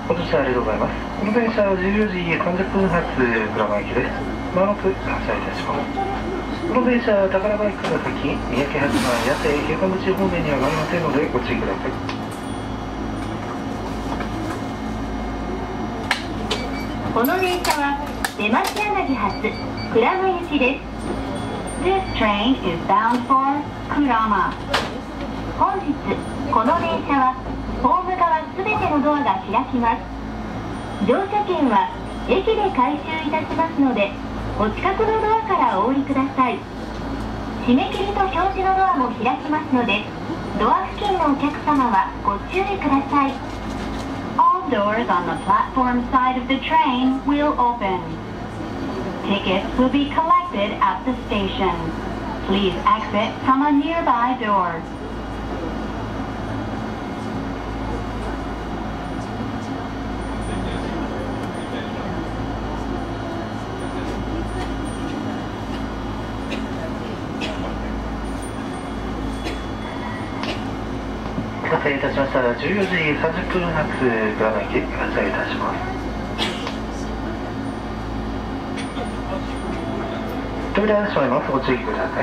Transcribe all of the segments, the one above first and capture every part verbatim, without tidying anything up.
ご乗車ありがとうございます。この電車はじゅうよじさんじゅっぷん発鞍馬行きです。まもなく発車いたします。この電車は宝ヶ池から先、三宅八幡、八瀬、平川口方面には参りませんのでご注意ください。 この電車は出町柳発鞍馬行きです。This train is bound for Kurama. 本日この電車はホーム側すべてのドアが開きます。乗車券は駅で回収いたしますので、お近くのドアからお降りください。締め切りと表示のドアも開きますので、ドア付近のお客様はご注意ください。All doors on the platform side of the train will open. Tickets will be collected at the station. Please exit from a nearby door. 発車いたしました。じゅうよじさんじゅっぷん発鞍馬行き発車いたします。扉が閉まります。ご注意ください。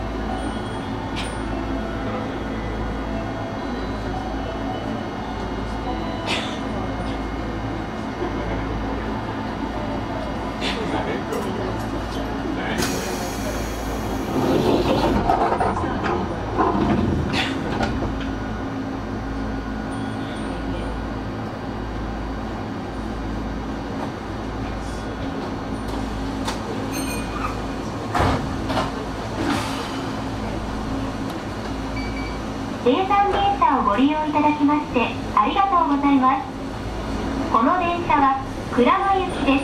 生産電車をご利用いただきましてありがとうございます。この電車は鞍馬行きです。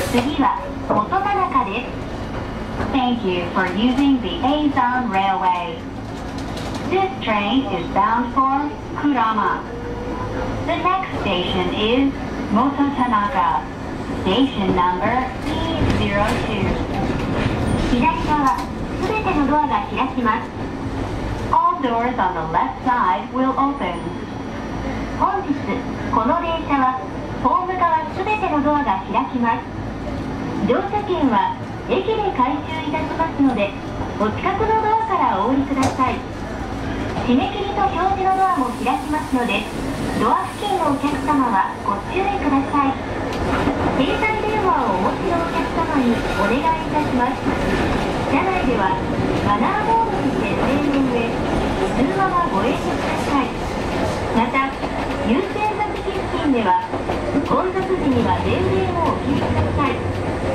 次は元田中です。Thank you for using the Azon Railway. This train is bound for Kurama. The next station is Mototanaka. Station number Eゼロに。左側すべてのドアが開きます。All doors on the left side will open. 本日この電車はホーム側すべてのドアが開きます。乗車券は駅で回収いたしますので、お近くのドアからお降りください。締め切りと表示のドアも開きますので、ドア付近のお客様はご注意ください。携帯電話をお持ちのお客様にお願いいたします。車内ではマナーモードに設定の上、通話はご遠慮ください。また、優先座席付近では混雑時には電源をお切りください。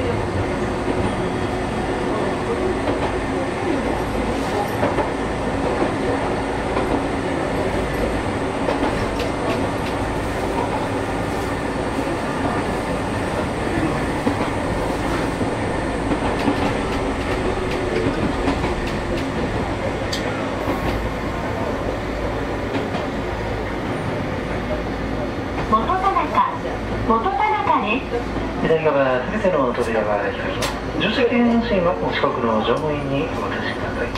左側すべての扉が開きます。乗車券のシーンはお近くの乗務員にお渡しください。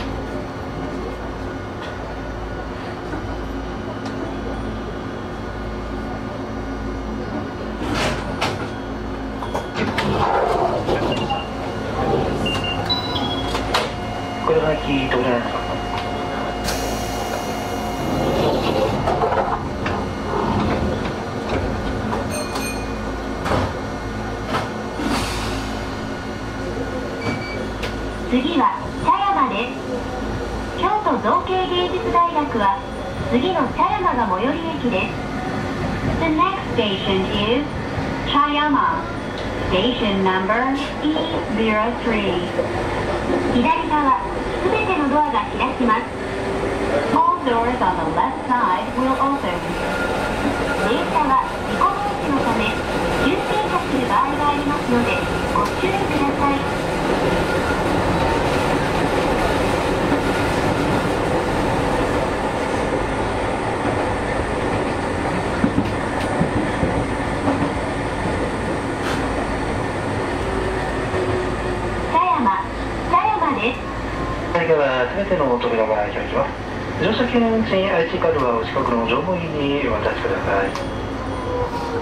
これがキー扉です。 次は茶山です。京都造形芸術大学は次の茶山が最寄り駅です。The next station is Chayama. Station number Eゼロさん。左側すべてのドアが開きます。All doors on the left side will open. 電車は事故防止のため急停車する場合がありますのでご注意ください。 左側すべての扉が開きます。乗車券のうち アイシー カードはお近くの乗務員にお渡しください。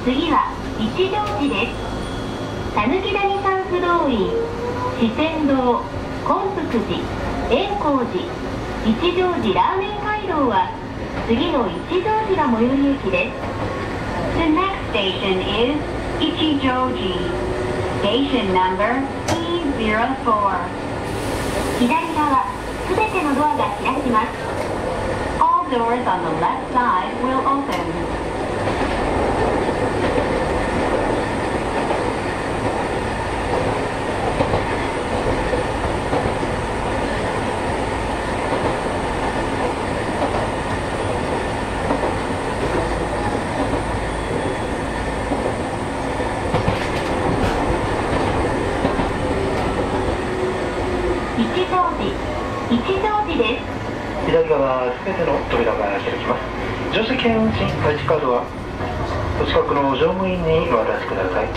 次は一乗寺です。たぬき谷山不動院、四川堂、金福寺、円光寺、一乗寺ラーメン街道は次の一乗寺が最寄り駅です。The next station is 一乗寺。Station number E ゼロよん。左側、すべてのドアが開きます。All doors on the left side will open. 一乗寺です。 左側すべての扉が開きます。乗車券運賃配置カードはお近くの乗務員にお渡しください。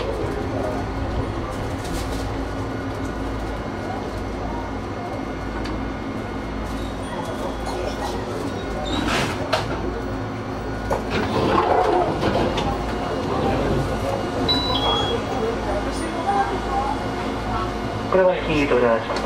これは引き扉します。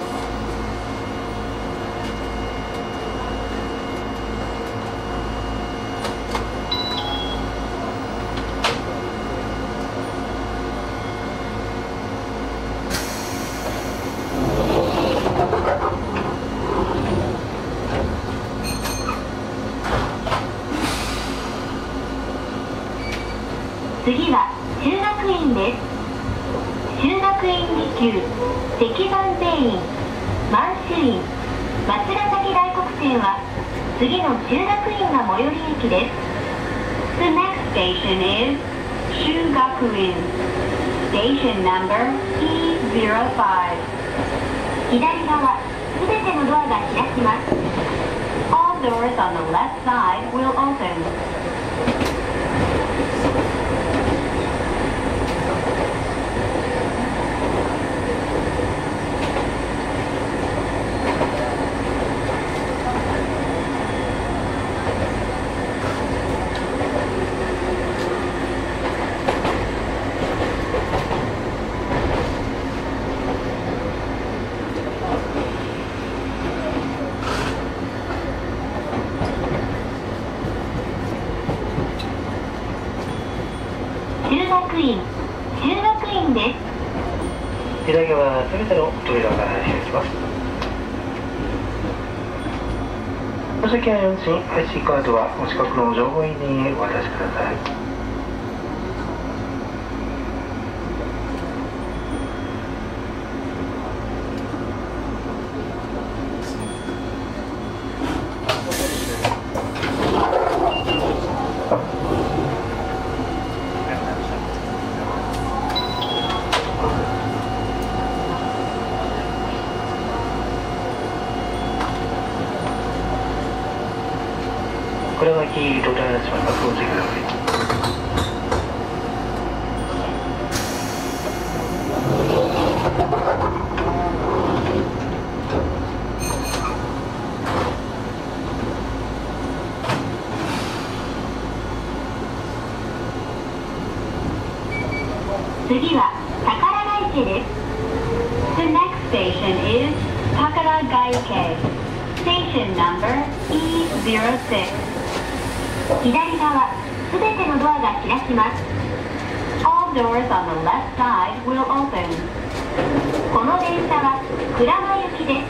次は中学院です。中学院二級、石山全院、満州院、松ヶ崎大黒線は次の中学院が最寄り駅です。The next station is 中学院。Station number E ゼロご。左側、すべてのドアが開きます。All doors on the left side will open. 中学院、中学院です。 左側すべての扉が開きます。乗車券運賃配置カードはお近くの乗務員にお渡しください。これはキードライします。お待ちください。 次は宝ヶ池です。The next station is 宝ヶ池。Station number E ゼロろく。左側、すべてのドアが開きます。All doors on the left side will open. この電車は鞍馬行きです。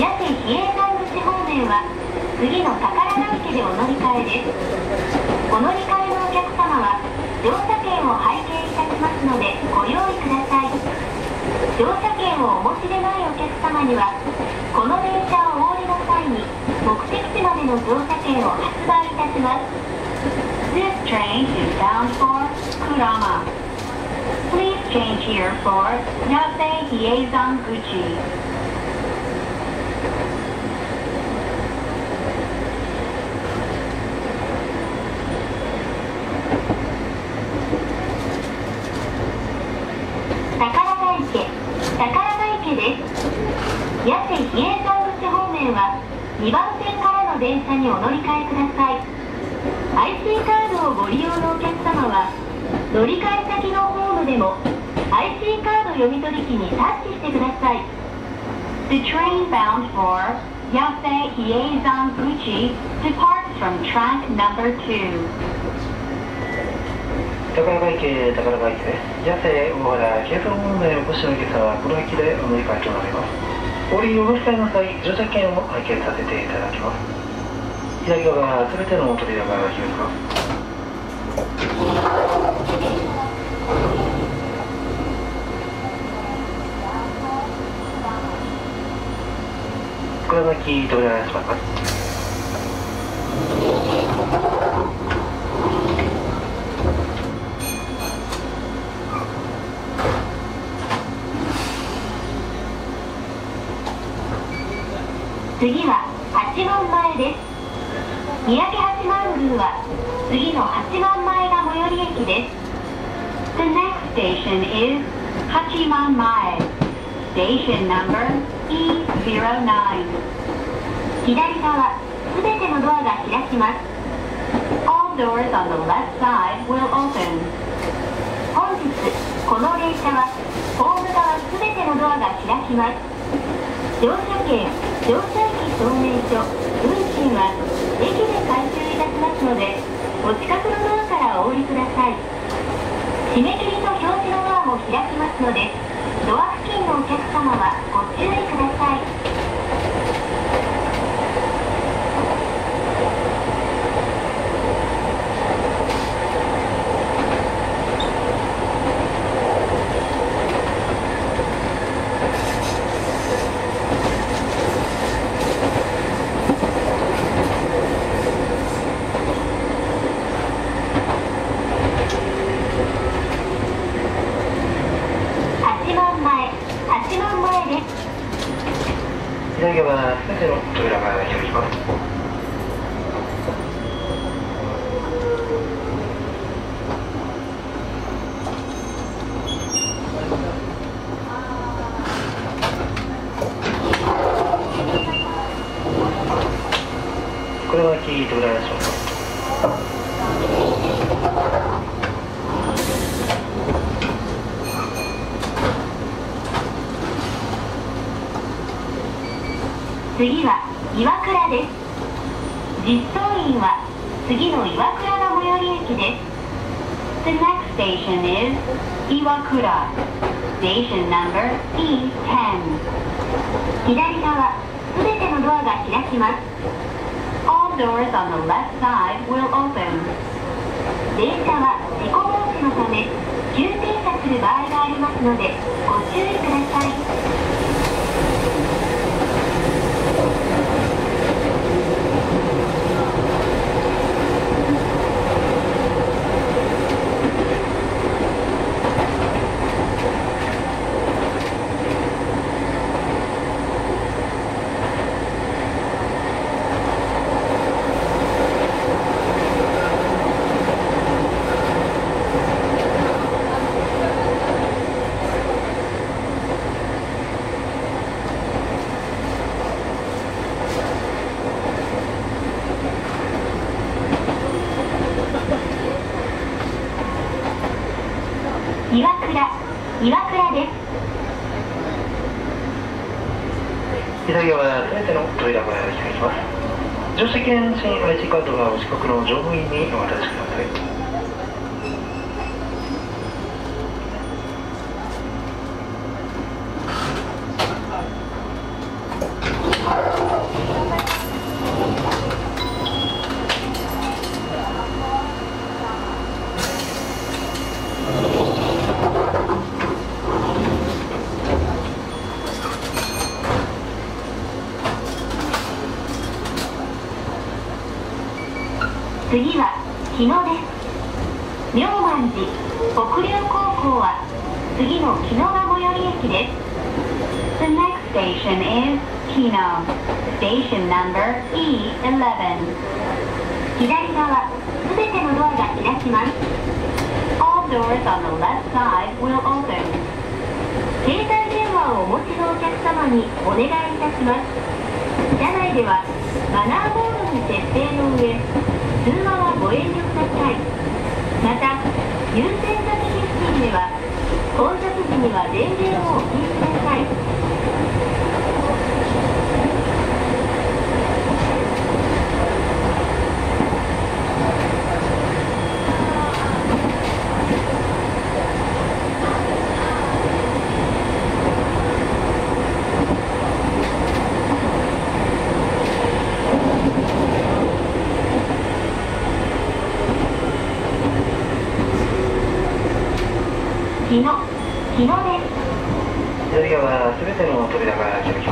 八瀬比叡山口方面は次の宝ヶ池でお乗り換えです。お乗り換えのお客様は乗車券を拝見いたしますのでご用意ください。乗車券をお持ちでないお客様にはこの電車をお降りの際に目的地までの乗車券を発売いたします。This train is bound for Kurama. Please change here for 八瀬比叡山口。八瀬比叡山口方面はにばん線からの電車にお乗り換えください。 アイシー カードをご利用のお客様は乗り換え先のホームでも アイシー カード読み取り機にタッチしてください。 The train bound for Yase Hieizanguchi departs from track number two. 宝ヶ池宝ヶ池です。八瀬大原京浜方面へお越しのお客様はこの駅でお乗り換えとなります。降りお乗り換えの際、乗車券を拝見させていただきます。左側すべての扉が開きます。車巻き扉が閉まります。 次は八幡前です。三宅八幡宮は次の八幡前が最寄り駅です。The next station is 八幡前 Station numberイーゼロナイン。 左側すべてのドアが開きます。 All doors on the left side will open。 本日この電車はホーム側すべてのドアが開きます。乗車券、乗車駅証明書、運賃は駅で回収いたしますので、お近くのドアからお降りください。締め切りと表示のドアも開きますので、ドア付近のお客様はご注意ください。 左側すべての扉が開きます。これはキー扉が閉まります。 次は岩倉です。実装員は次の岩倉が最寄り駅です。 The next station is 岩倉 Station numberイーテン。 左側すべてのドアが開きます。 All doors on the left side will open。 電車は事故防止のため急停車する場合がありますのでご注意ください。岩倉、岩倉です。 左側すべての扉が開きます。乗車券、新 アイシー カードがお近くの乗務員にお渡しください。 次は日野です。妙満寺北竜高校は次の日野が最寄り駅です。 The next station is 日野 Station numberイーイレブン。 左側すべてのドアが開きます。 All doors on the left side will open。 携帯電話をお持ちのお客様にお願いいたします。車内ではマナーボードに設定の上通話はご遠慮ください。また、優先座席付近では混雑時には電源をお切りください。日野、日野です。 左側すべての扉が開きます。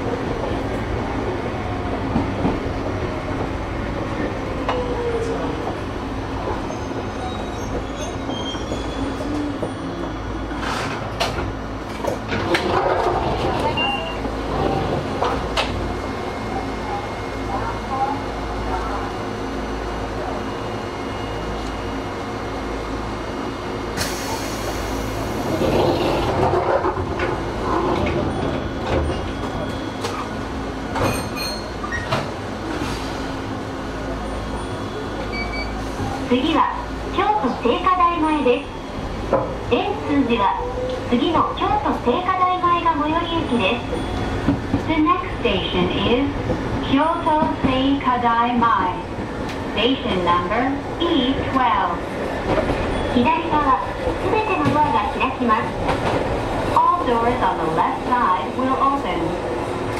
次は京都聖火台前です。円数字は次の京都聖火台前が最寄り駅です。The next station is Kyoto Seikadai Mai. Station numberイーじゅうに。左側、すべてのドアが開きます。All doors on the left side will open.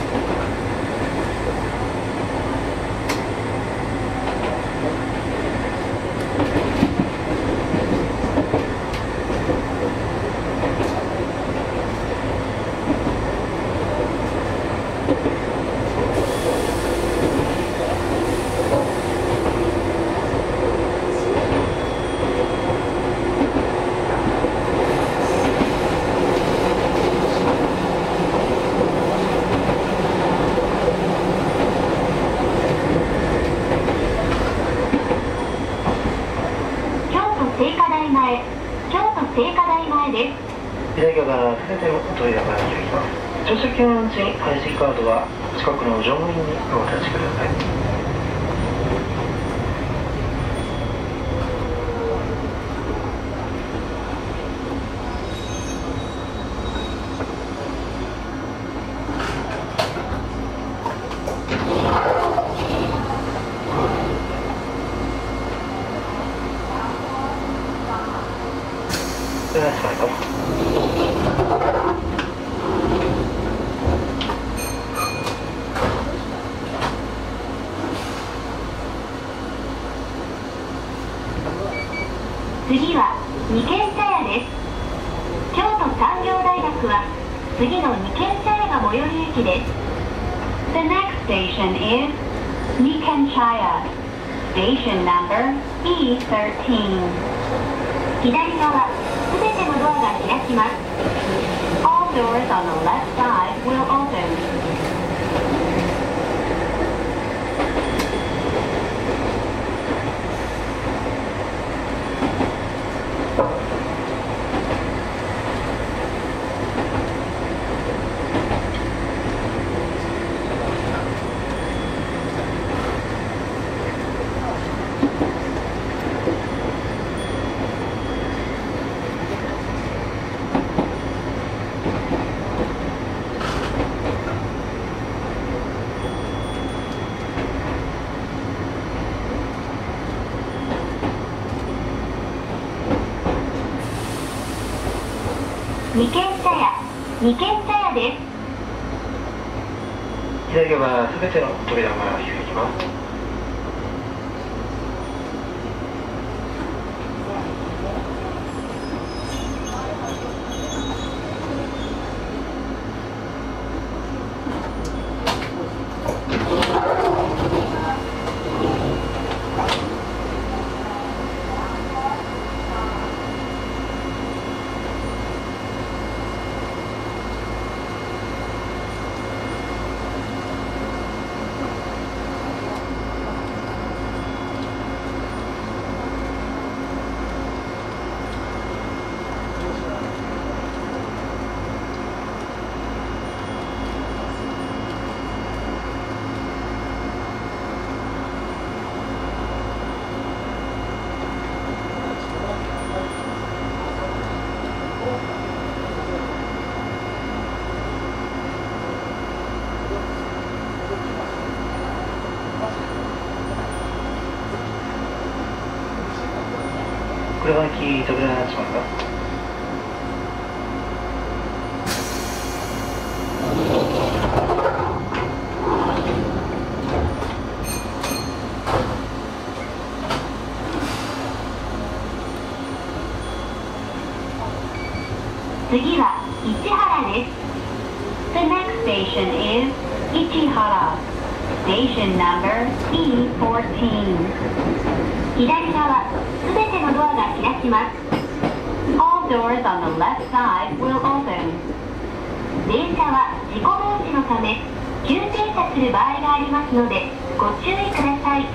左側すべての扉が開きます。乗車券のうち アイシー カードは近くの乗務員にお渡しください。 次は二軒茶屋です。京都産業大学は次の二軒茶屋が最寄り駅です。The next station is Nikenchaya. Station numberイーじゅうさん。左側、すべてのドアが開きます。All doors on the left side will open. 二軒茶屋、二軒茶屋です。 左側すべての扉が開きます。 車行き扉しますか？ 次は市原です。The next station is Ichihara. Station number E fourteen. 左側、すべてのドアが開きます。All doors on the left side will open. 電車は事故防止のため、急停車する場合がありますので、ご注意ください。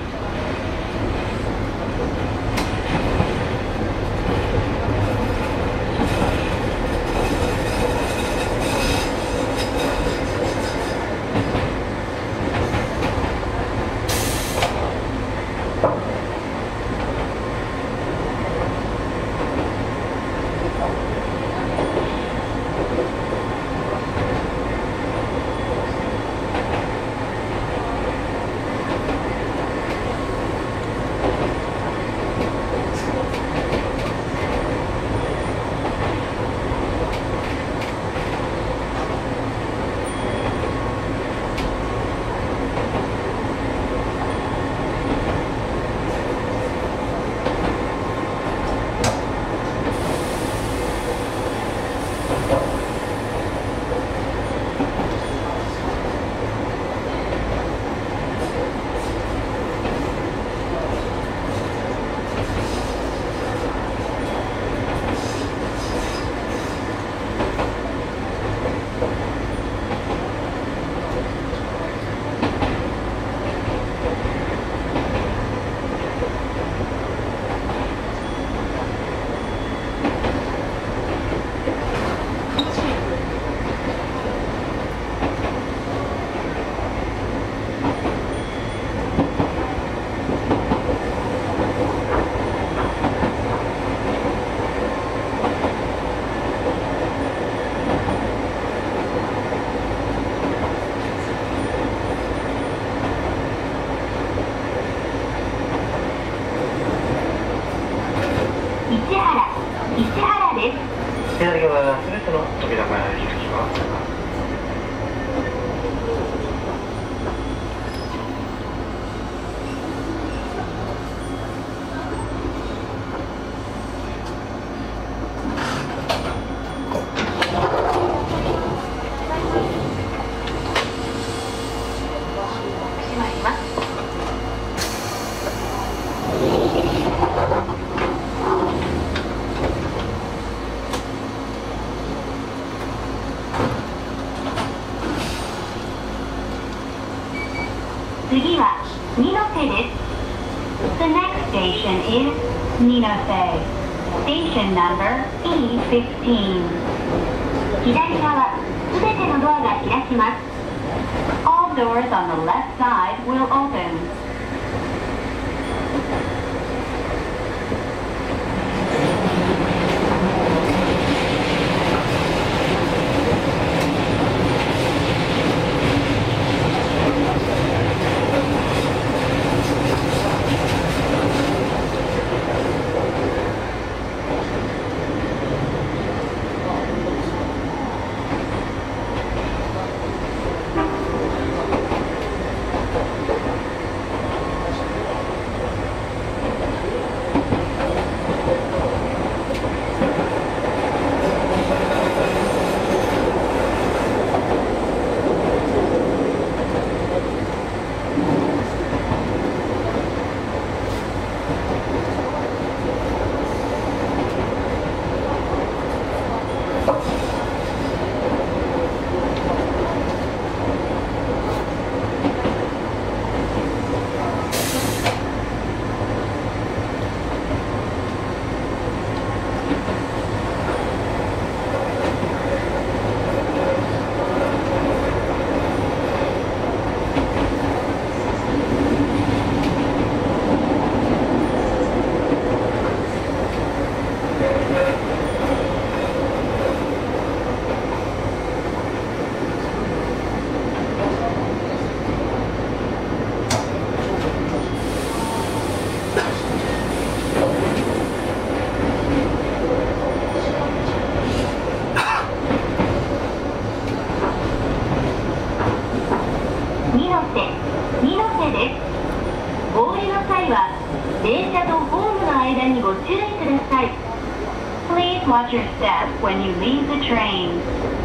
左側すべての扉が開きます。 次は二ノ瀬です。The next station is Ninose. Station number E fifteen. 左側、すべてのドアが開きます。All doors on the left side will open. 次して二ノ瀬です。お降りの際は電車とホームの間にご注意ください。 Please watch your step when you leave the train.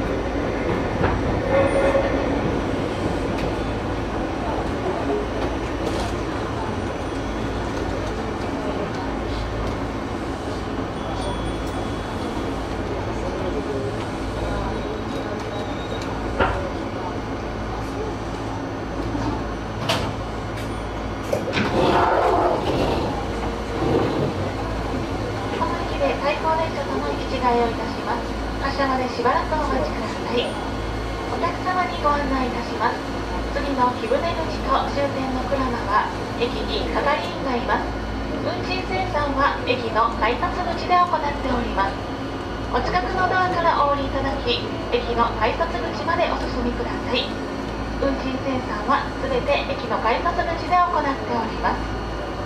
発車までしばらくお待ちください。お客様にご案内いたします。次の貴船口と終点の鞍馬は駅に係員がいます。運賃精算は駅の改札口で行っております。お近くのドアからお降りいただき、駅の改札口までお進みください。運賃精算はすべて駅の改札口で行っております。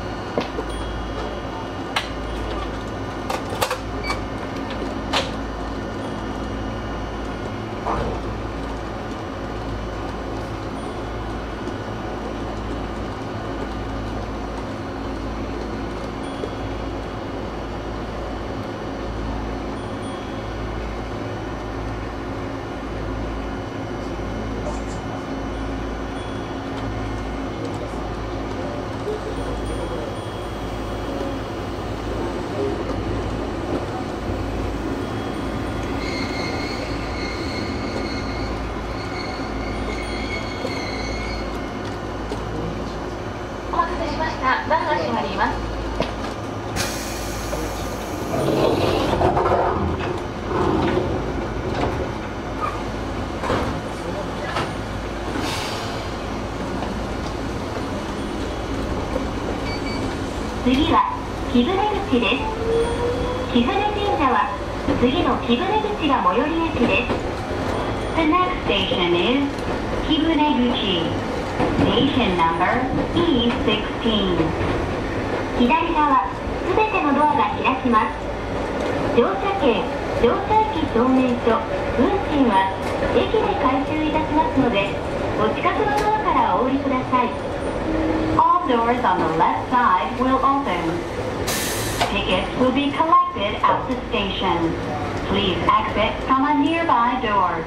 ドアが閉まります。 次は貴船口です。貴船神社は次の貴船口が最寄り駅です。The next station is 貴船口。Station numberイーシックスティーン。 左側すべてのドアが開きます。乗車券、乗車駅証明書、運賃は駅で回収いたしますので、お近くのドアからお降りください。 All doors on the left side will open. Tickets will be collected at the station. Please exit from a nearby door.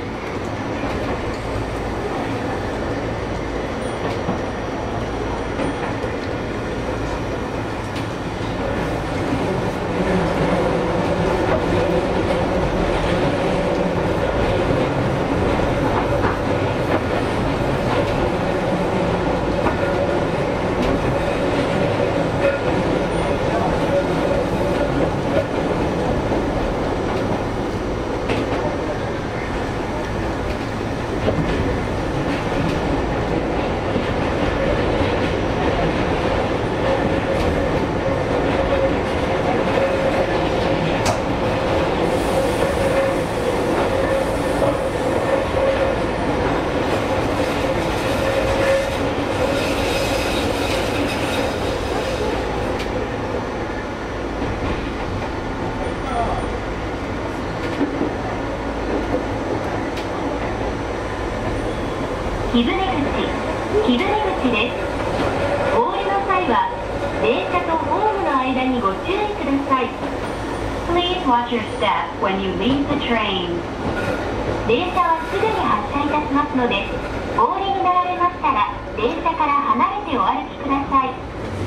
貴船口、貴船口です。お降りの際は電車とホームの間にご注意ください。 Please watch your step when you leave the train. 電車はすぐに発車いたしますので、お降りになられましたら電車から離れてお歩きください。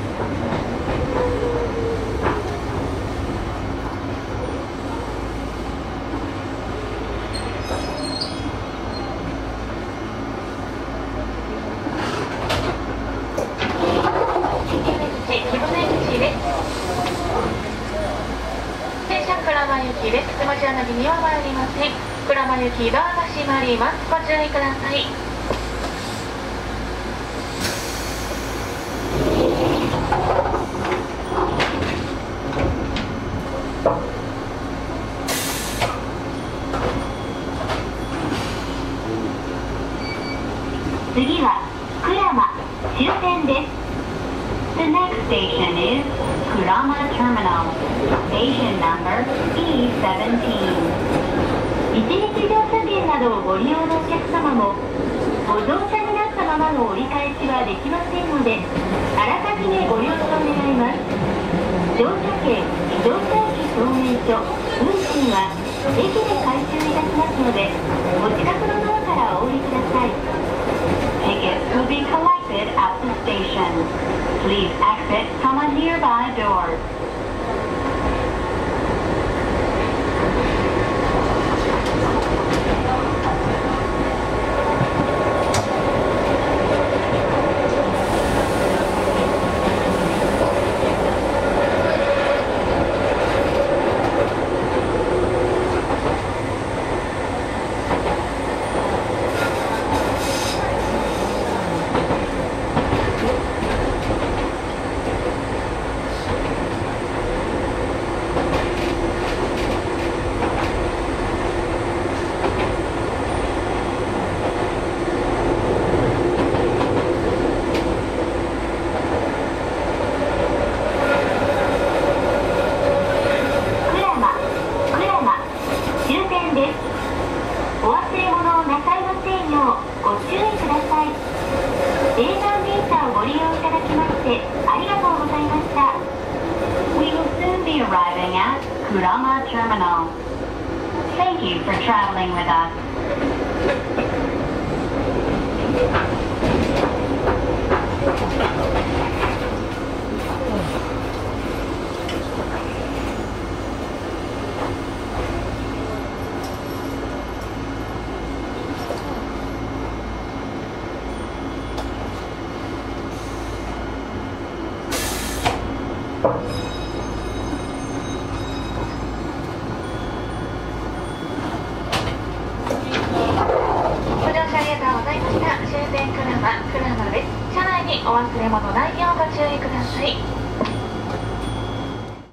鞍馬行きです。手持ち穴木には参りません。鞍馬行きドアが閉まります。ご注意ください。 次は鞍馬終点です。 The next station is Kurama Terminal. Station numberイーセブンティーン。一日乗車券などをご利用のお客様も、ご乗車になったまままの折り返しはできませんので、あらかじめご了承願います。乗車券、乗車駅証明書、運賃は駅で回収いたしますので、お近くのドアからお降りください。Tickets will be collected at the station. Please exit from a nearby door. 終点鞍馬、鞍馬です。車内にお忘れ物ないようご注意ください。